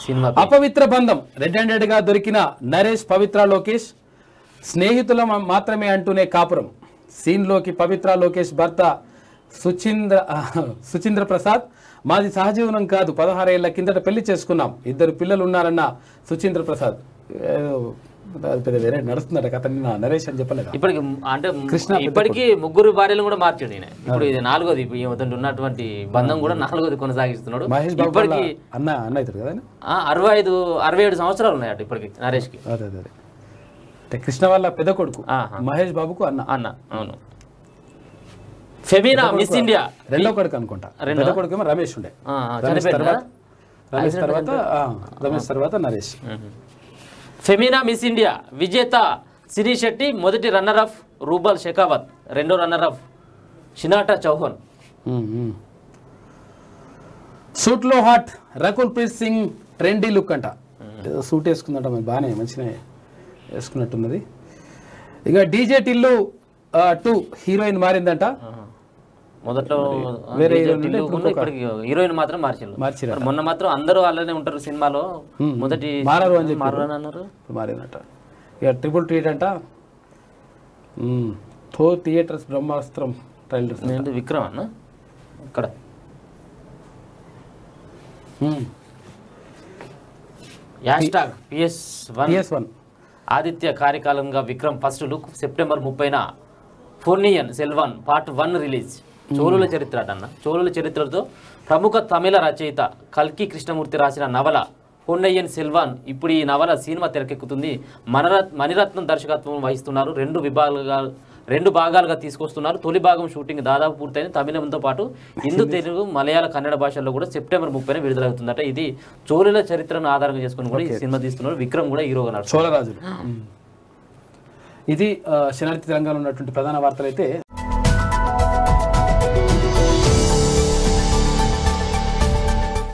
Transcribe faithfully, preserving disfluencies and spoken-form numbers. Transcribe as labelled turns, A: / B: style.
A: cinema
B: అపవిత్ర బంధం red handed గా దొరికిన నరేష్ పవిత్ర లోకేష్ స్నేహితుల మాత్రమే అంటూనే కాపురం సీన్ లోకి పవిత్ర లోకేష్ భర్త సుచింద్ర సుచింద్ర ప్రసాద్ మాది సహజీవనం కాదు పదహారేళ్ల కిందట పెళ్లి చేసుకున్నాం ఇద్దరు పిల్లలు ఉన్నారన్న సుచింద్ర ప్రసాద్ వేరే నడుస్తున్నాడు కథ నరేష్ అని చెప్పలేదు
A: ఇప్పటికి అంటే కృష్ణ ఇప్పటికీ ముగ్గురు భార్యలు కూడా మార్చాడు ఈయన ఇప్పుడు ఇది నాలుగోది ఇప్పుడు ఉన్నటువంటి బంధం కూడా నాలుగోది కొనసాగిస్తున్నాడు
B: మహేష్ బాబు ఇప్పటికి అన్న అన్న అవుతారు కదా
A: అరవై ఐదు అరవై ఏడు సంవత్సరాలు ఉన్నాయట ఇప్పటికి నరేష్ కి
B: అదే అదే అంటే కృష్ణ వాళ్ళ పెద్ద కొడుకు మహేష్ బాబుకు అన్న
A: అన్న అవును ఫెమినా మిస్ ఇండియా
B: రెండో కొడుకు అనుకుంటా పెద్ద కొడుకు ఏమో రమేష్ ఉండే రమేష్ తర్వాత రమేష్ తర్వాత నరేష్
A: ఫెమినా మిస్ ఇండియా విజేత సిరి శెట్టి మొదటి రన్నర్ అఫ్ రూబల్ షెకావత్ రెండో runner up Shinata Chauhan
B: suit లో hot Rakul Preet Singh trendy look అంట సూట్ వేసుకుందంట మరి బాగానే మంచిగా వేసుకున్నట్టున్నది ఇక డీజే టిల్లు టూ హీరోయిన్ మారిందంట
A: మొదట్లో వేరే ఇప్పటికి హీరోయిన్ మాత్రం మార్చారు మార్చారు మొన్న మాత్రం అందరూ అలానే ఉంటారు సినిమాలో మొదటి
B: మారారు అని
A: మారు అన్నారు
B: మారిందట ఇక ట్రిపుల్ ట్రీట్ అంట థో థియేటర్స్ బ్రహ్మాస్త్రం ట్రైలర్స్
A: విక్రమ్ అన్న ఇక్కడ hashtag PS one
B: PS one
A: Aditya కార్యకాలంగా విక్రమ్ ఫస్ట్ లుక్ సెప్టెంబర్ ముప్పైన Ponniyin Selvan part one release చోళుల చరిత్ర అన్న చోళుల చరిత్రతో ప్రముఖ తమిళ రచయిత కల్కి కృష్ణమూర్తి రాసిన నవల పొన్నయ్యన్ సెల్వాన్ ఇప్పుడు ఈ నవల సినిమా తెరకెక్కుతుంది మనరత్ మణిరత్నం దర్శకత్వం వహిస్తున్నారు రెండు విభాగాలుగా రెండు భాగాలుగా తీసుకొస్తున్నారు తొలి భాగం షూటింగ్ దాదాపు పూర్తయింది తమిళంతో పాటు హిందీ తెలుగు మలయాళ కన్నడ భాషల్లో కూడా సెప్టెంబర్ ముప్పైన విడుదలవుతుందట ఇది చోళుల చరిత్రను ఆధారంగా చేసుకుని కూడా ఈ సినిమా తీస్తున్నారు విక్రమ్ కూడా హీరోగా
B: చోళరాజు ఇది శనార్థి తెలంగాణ ఉన్నటువంటి ప్రధాన వార్తలు అయితే